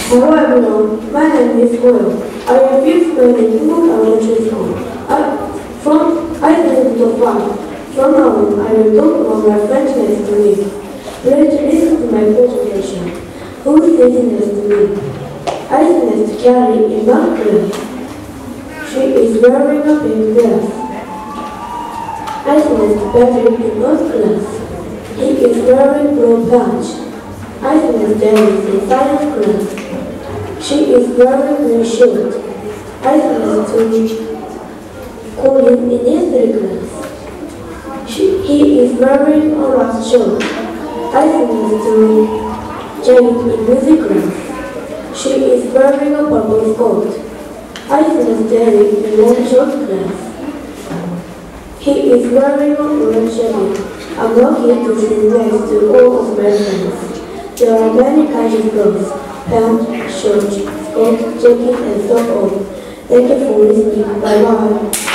Hello everyone, my name is Will. I am fifth grade in Kumuk Elementary School. I live to 5. From now on, I will talk about my friend next to me. Please listen to my presentation. Who is sitting next to me? I sit next to Carrie in math class. She is wearing a pink dress. I sit next to Patrick in math class. He is wearing blue pants. I sit next to Dennis in science class. She is wearing green shirt. I sit next to Colin in history class. He is wearing a white shirt. I sit next to Jane in music class. She is wearing a purple coat. I sit next to Eric in long short class. He is wearing a orange jacket. I'm lucky to sit next to all of my friends. There are many kinds of clothes: pants, shorts, coat, jacket, and so on. Thank you for listening. Bye-bye.